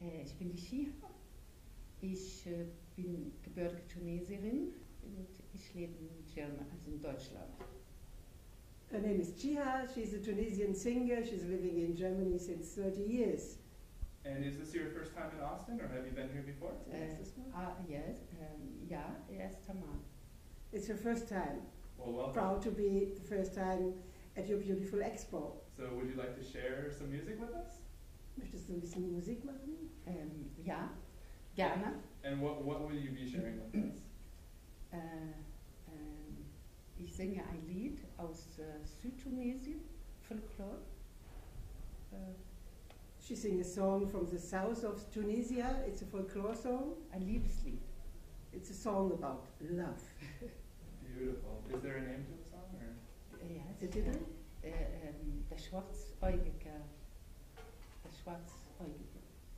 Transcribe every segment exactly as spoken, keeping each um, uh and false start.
Äh, ich bin die CHIHA. Ich äh, bin gebürtige Tunesierin und ich lebe in Germany, also in Deutschland. Her name is CHIHA. She's a Tunisian singer. She's living in Germany since thirty years. And is this your first time in Austin, or have you been here before? Äh, ah, yes, ähm, ja, erster Mal. It's her first time. Well, welcome. Proud to be the first time at your beautiful expo. So would you like to share some music with us? Möchtest du ein bisschen Musik machen? Ähm, ja, gerne. And what, what will you be sharing with us? Äh, ähm, ich singe ein Lied aus äh, Südtunesien, Folklore. Äh, She sings a song from the south of Tunisia. It's a folklore song. ein Liebeslied. It's a song about love. Beautiful. Is there a name to the song? Or? Äh, ja, The es ist, title? äh, ähm, der Schwarzäugige. Der Schwarzäugige.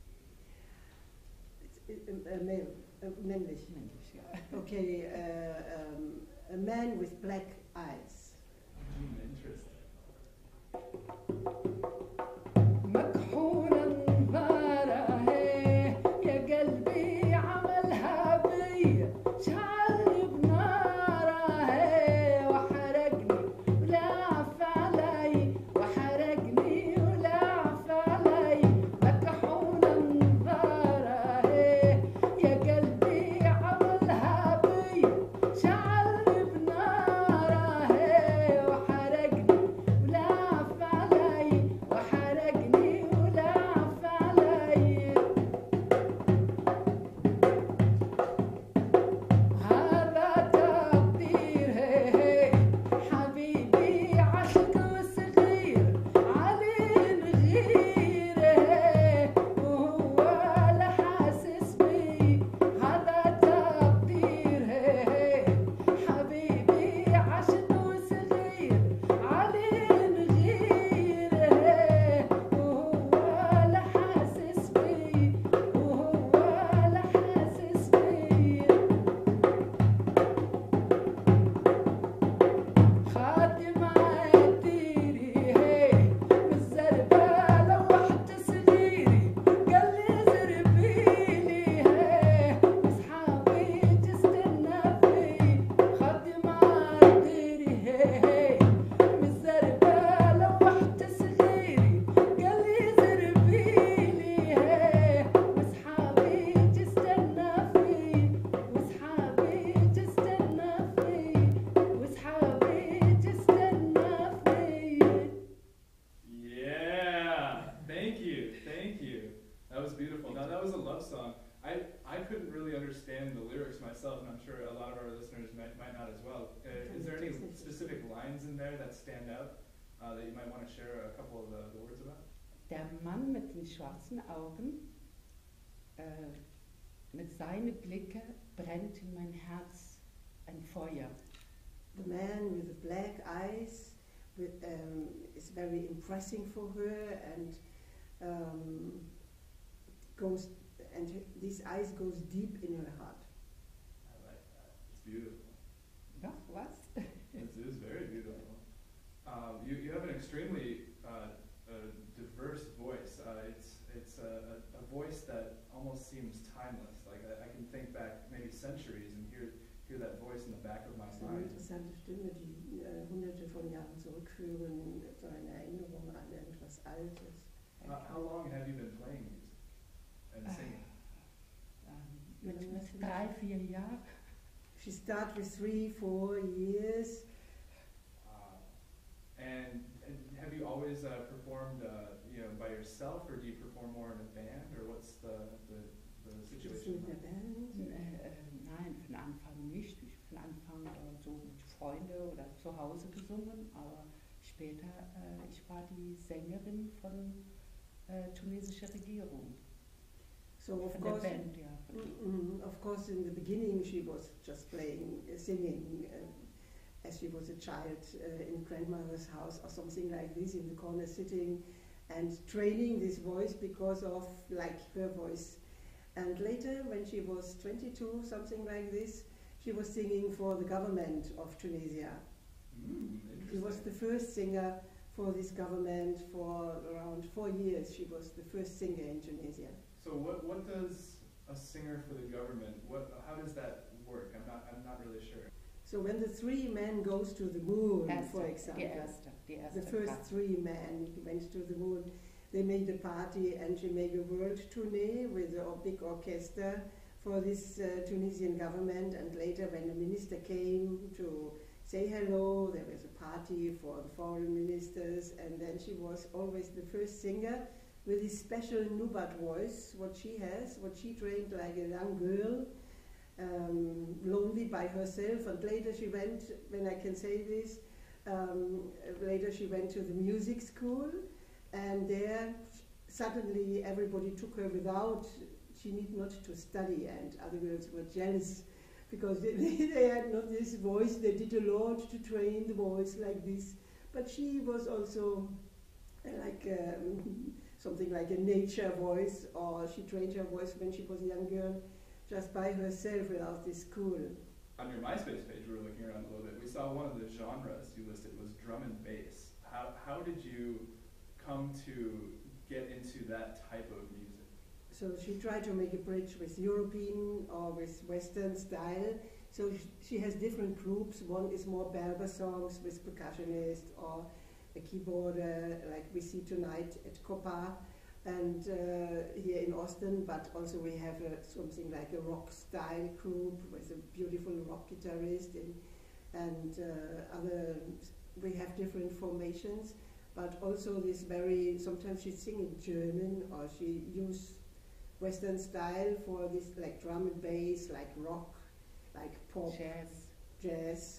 It's a, a male, a männlich. Männlich, ja. Okay, uh, um, a man with black eyes. Mm, interesting. مكحولة نظارة هي يا قلبي عملها بي شعلني بنارة هي وحرقني ولعف علي وحرقني ولعف علي مكحولة نظارة هي يا قلبي عملها بي شعلني بنارة هي وحرقني ولعف علي وحرقني ولعف علي هذا تقدير هي هي حبيبي عشق وصغير علي نغير هي وهو لا حاسس بي هذا تقدير هي هي حبيبي عشق وصغير علي نغير هي وهو لا حاسس بي وهو لا حاسس بي خادم عديري هي بالزربة لوحت صغيري قال لي زربيلي هي واصحابي تستنى في خادم عديري هي بالزربة لوحت صغيري قال لي زربيلي هي واصحابي تستنى في واصحابي تستنى في واصحابي تستنى في Yeah, thank you, thank you. That was beautiful. Now that was a love song. I, I couldn't really understand the lyrics myself, and I'm sure a lot of our listeners might, might not as well. Uh, is there any specific lines in there that stand out uh, that you might want to share a couple of the, the words about? Der Mann mit den schwarzen Augen, äh, mit seinen Blicke brennt in mein Herz ein Feuer. The man with the black eyes with, um, is very impressing for her, and um, goes and her, these eyes goes deep in her heart. I like that. It's beautiful. Ja, was? It is very beautiful. Um, you, you have an extremely uh, uh, diverse voice. Uh, it's it's a, a, a voice that almost seems timeless. Like I, I can think back maybe centuries and hear hear that voice in the back of my So eine mind. interessante Stimme, die äh, hunderte von Jahren zurückführen, so eine Erinnerung an irgendwas Altes. Uh, how long have you been playing music and singing? Ähm, mit, mit drei, vier Jahren. She started with three, four years. Uh, and, and have you always uh, performed, uh, you know, by yourself, or do you perform more in a band, or what's the the, the Bist du situation? mit einer Band? Äh, äh, nein, von Anfang nicht. Ich von Anfang äh, so mit Freunden oder zu Hause gesungen, aber später, äh, ich war die Sängerin von äh, tunesischer Regierung. So of Von course, der Band, ja. Von mm, of course, in the beginning she was just playing, uh, singing, uh, as she was a child uh, in grandmother's house or something like this, in the corner sitting and training this voice because of like her voice. And later, when she was twenty-two, something like this, she was singing for the government of Tunisia. Mm, She was the interesting. first singer for this government for around four years. She was the first singer in Tunisia. So what what does a singer for the government, what how does that work? I'm not I'm not really sure. So when the three men goes to the moon, Erste, for example, die erste, die erste the first Kraft. three men went to the moon, they made a party and she made a world tournée with a big orchestra for this uh, Tunisian government, and later when the minister came to say hello, there was a party for the foreign ministers, and then she was always the first singer with this special Nubat voice, what she has, what she trained like a young girl, um, lonely by herself, and later she went, when I can say this, um, later she went to the music school, and there suddenly everybody took her without, she need not to study, and other girls were jealous because they, they had not this voice, they did a lot to train the voice like this, but she was also uh, like um, something like a nature voice, or she trained her voice when she was a young girl just by herself without this school. On your MySpace page, we were looking around a little bit, we saw one of the genres you listed was drum and bass. How, how did you come to get into that type of music? So she tried to make a bridge with European or with Western style. So sh she has different groups. One is more Berber songs with percussionist or a keyboarder, like we see tonight at Copa and uh, here in Austin. But also we have a, something like a rock style group with a beautiful rock guitarist, and, and uh, other. We have different formations. But also this very, sometimes she sing in German, or she use Western style for this, like drum and bass, like rock, like pop, Jazz. jazz,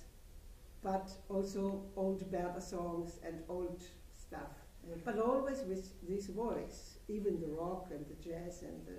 but also old Berber songs and old stuff. With But always with this voice, even the rock and the jazz and the...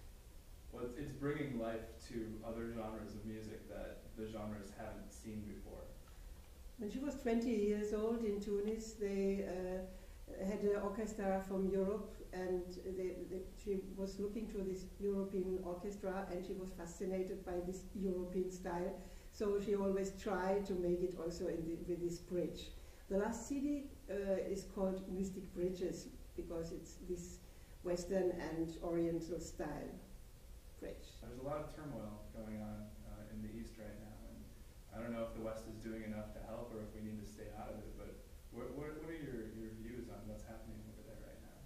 Well, it's, it's bringing life to other genres of music that the genres haven't seen before. When she was twenty years old in Tunis, they uh, had an orchestra from Europe, and they, they, she was looking to this European orchestra, and she was fascinated by this European style. So she always tried to make it also in the, with this bridge. The last C D uh, is called Mystic Bridges, because it's this Western and Oriental style bridge. There's a lot of turmoil going on uh, in the East right now. I don't know if the West is doing enough to help or if we need to stay out of it, but what, what, what are your, your views on what's happening over there right now?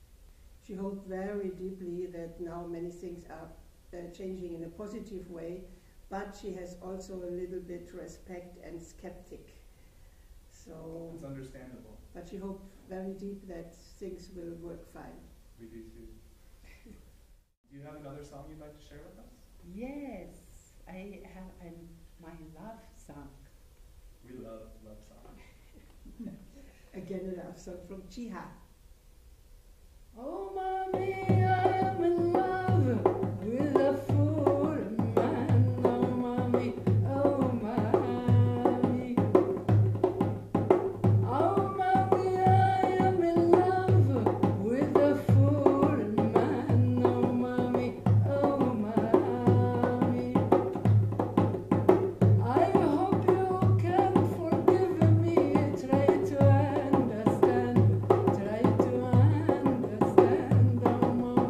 She hoped very deeply that now many things are uh, changing in a positive way, but she has also a little bit respect and skeptic. So, it's understandable. But she hoped very deep that things will work fine. We do too. Do you have another song you'd like to share with us? Yes, I have an my love song. We love love songs. Again, a love song from CHIHA. Oh, Mami, I am in love with a fool man. Oh, Mami, oh, Mami. Oh, Mami, I am in love with a fool man. Oh, Mami, oh, Mami. I hope you can forgive me. Try to understand, try to understand, oh, Mami.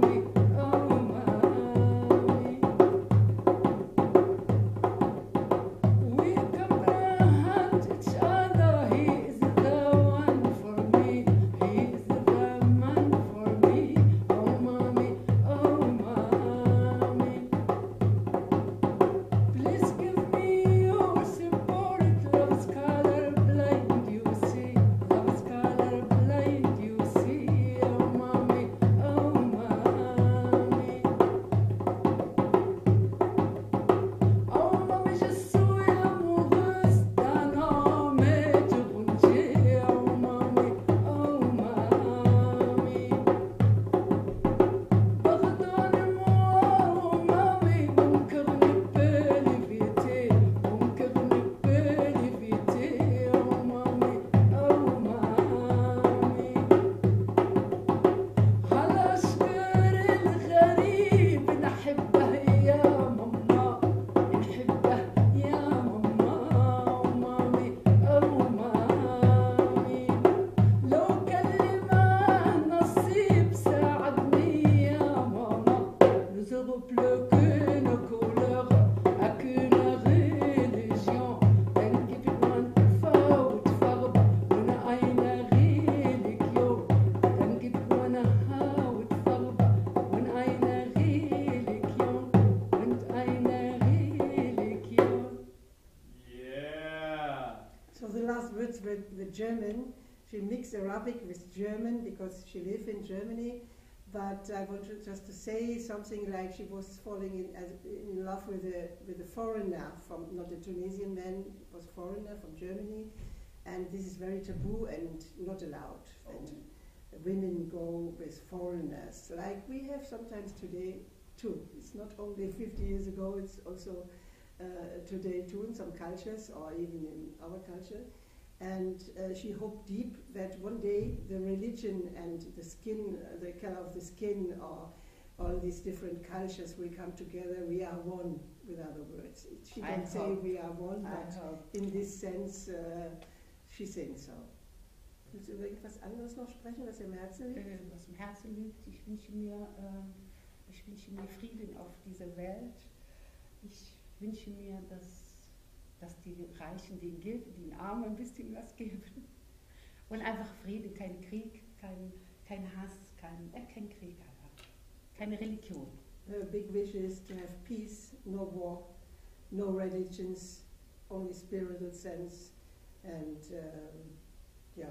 the German. She mixed Arabic with German because she lived in Germany. But I wanted just to say something like she was falling in, as, in love with a with a foreigner from, not a Tunisian man, it was a foreigner from Germany, and this is very taboo and not allowed. Oh. And women go with foreigners, like we have sometimes today too. It's not only fifty years ago; it's also uh, today too in some cultures, or even in our culture. And uh, she hoped deep that one day the religion and the skin, uh, the color of the skin, or all these different cultures will come together. We are one, with other words. She didn't say we are one, but in this sense, uh, she thinks so. Willst du über irgendwas anderes noch sprechen, was im Herzen liegt? Äh, was im Herzen liegt, ich wünsche mir, äh, ich wünsche mir Frieden auf dieser Welt. Ich wünsche mir, dass dass die Reichen den geben, den Armen ein bisschen was geben. Und einfach Frieden, kein Krieg, kein, kein Hass, kein, äh, kein Krieg einfach. Keine Religion. Her big wish is to have peace, no war, no religions, only spiritual sense, and um, yeah.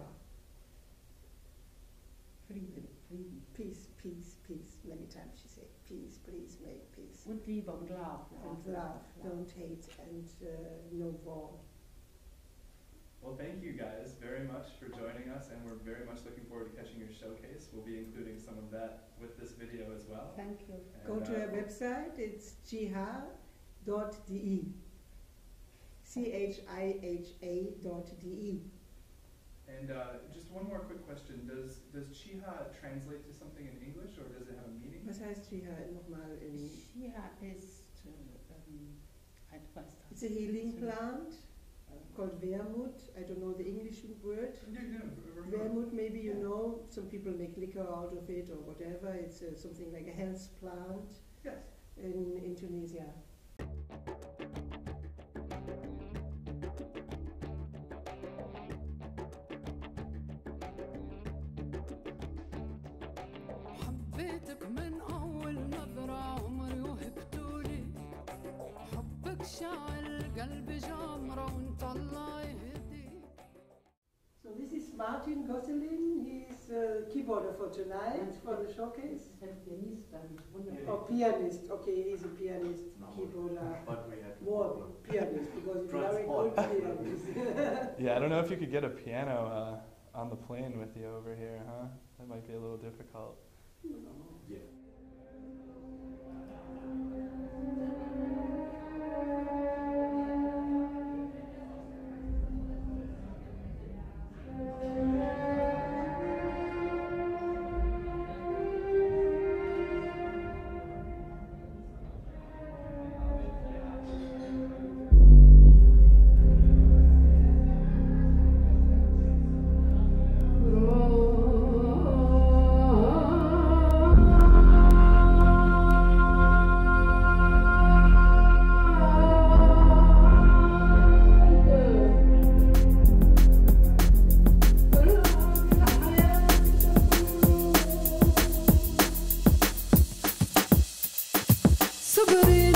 Frieden, Frieden. Peace, peace, peace. Many times she said, peace, please make peace. Und Liebe und Love. And love, don't hate, and uh, no war. Well, thank you guys very much for joining us, and we're very much looking forward to catching your showcase. We'll be including some of that with this video as well. Thank you. And Go to uh, our website, it's chiha dot d e. C H I H A dot D E. And uh, just one more quick question. Does does CHIHA translate to something in English, or does it have a meaning? Was heißt CHIHA nochmal in? CHIHA ist um, ein was das? It's a healing plant called Wermut. I don't know the English word. No, no, Wermut, maybe you know. Some people make liquor out of it or whatever. It's uh, something like a health plant. Yes. In in Tunisia. حبيتك من أول نظرة عمري وهبتولي حبك شاعل قلبي جمرة وانت الله يهديك. So this is Martin Gosselin. He's a keyboarder for tonight, for the showcase. Oh, pianist. Okay, he's a pianist, keyboarder. But we had More pianist because he's very good pianist. Yeah, I don't know if you could get a piano uh, on the plane with you over here, huh? That might be a little difficult. Yeah. صبري